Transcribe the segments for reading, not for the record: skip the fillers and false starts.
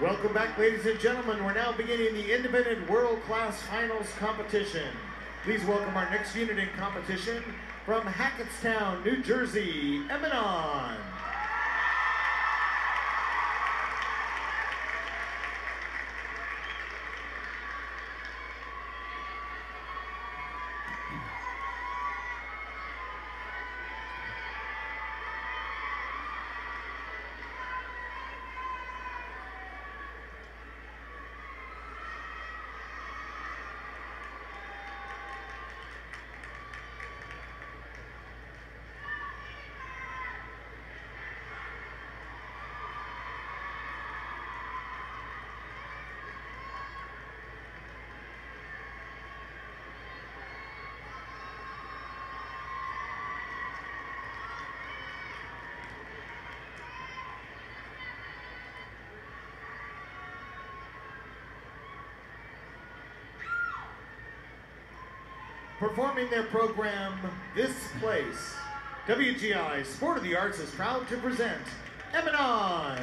Welcome back, ladies and gentlemen. We're now beginning the Independent World Class Finals competition. Please welcome our next unit in competition from Hackettstown, New Jersey, Emanon. Performing their program, This Place, WGI Sport of the Arts is proud to present Emanon.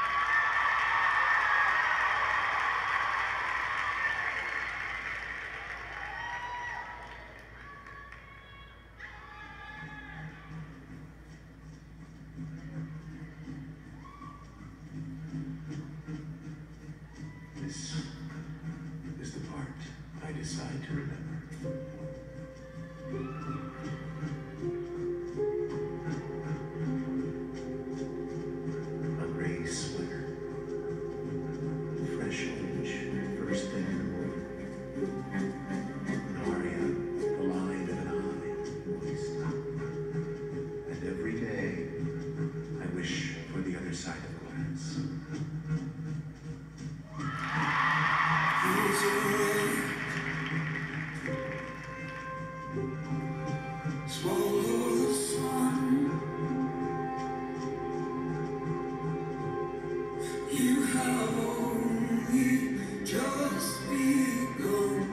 This is the part I decide to remember. A gray sweater, fresh orange, first thing in the morning. An aria, the line of an eye, moist. And every day, I wish for the other side of glass. Swallow the sun. You have only just begun.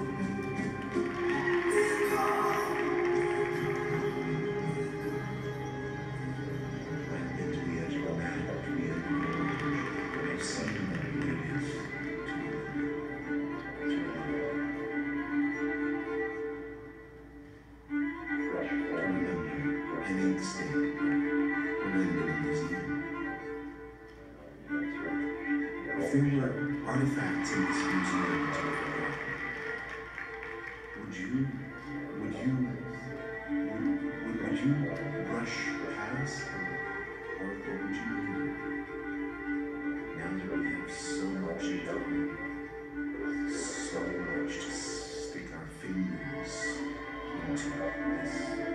I've been to the edge of a mad tree and I've seen what it is an instinct, remember museum. If there were artifacts in this museum to be forgotten, would you brush past, or would you, now that we have so much in common, so much to stick our fingers into this?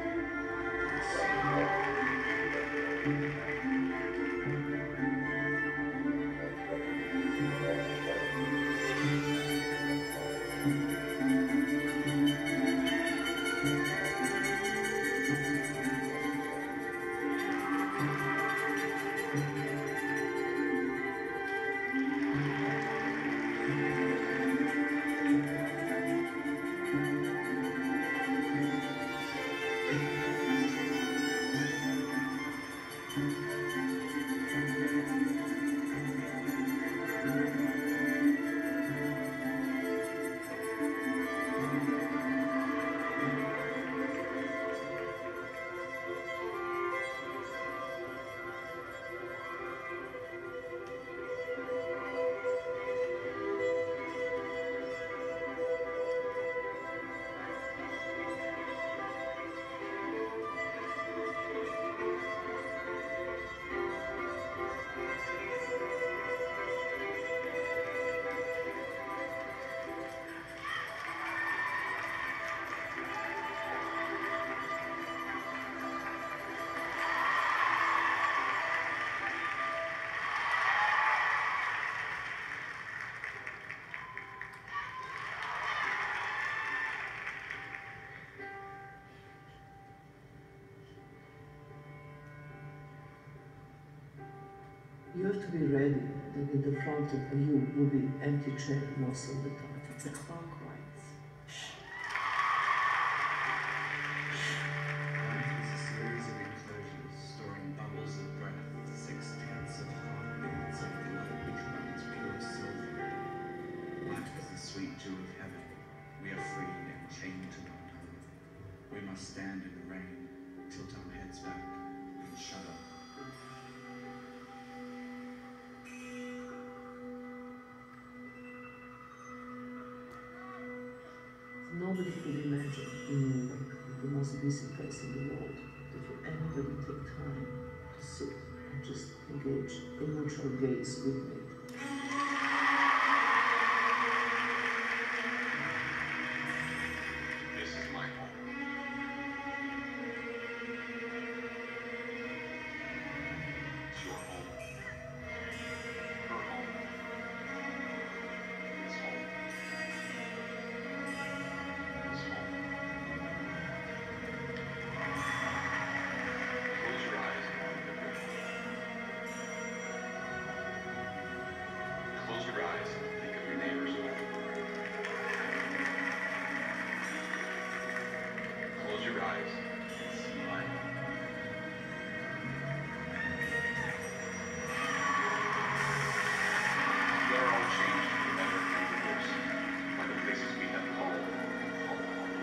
You have to be ready that in the front of you will be empty chair most of the time. It's a clock rise. Life is a series of enclosures storing bubbles of breath, 6/10 of heartbeats of blood which runs pure silver. must stand in the rain, tilt our heads back, and shudder. Nobody could imagine in New York, the most busy place in the world, that for anybody take time to sit and just engage in neutral gaze with me. This is my home. It's your home. Her home. His home. His home. Close your eyes and remember. Close your eyes and think of your neighbor's home. Close your eyes and see mine. We are all changed for the better and the worse by the places we have called home.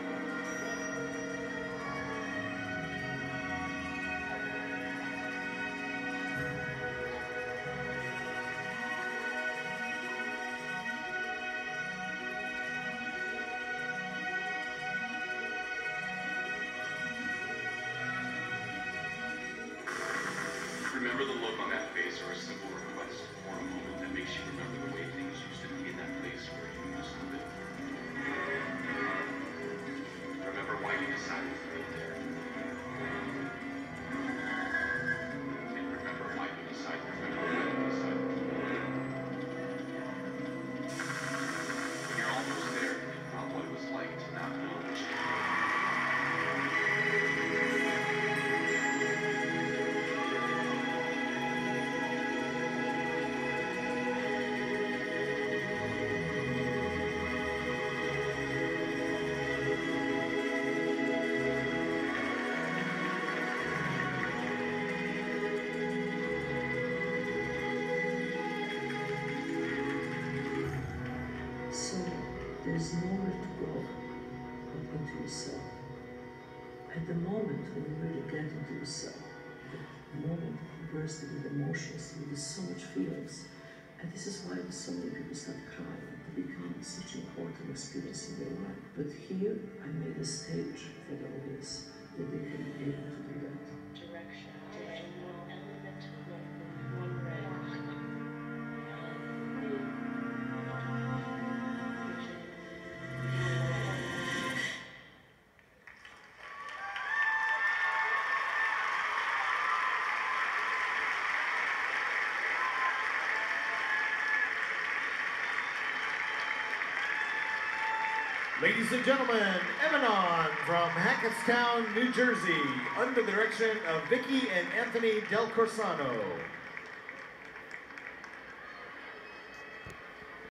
Remember the look on that face or a simple request or a moment that makes you remember the way things used to be in that place where you used to live. Remember why you decided to live there. And remember why you decided to live there. When you're almost there, think about what it was like to not know what you did. So there's nowhere to go but into yourself. At the moment when you really get into yourself, the moment you burst with emotions, with so much feelings, and this is why so many people start crying. It becomes such an important experience in their life. But here I made a stage for the audience that they can be able to do that. Direction. Element one red. Ladies and gentlemen, Emanon from Hackettstown, New Jersey, under the direction of Vicky and Anthony Del Corsano.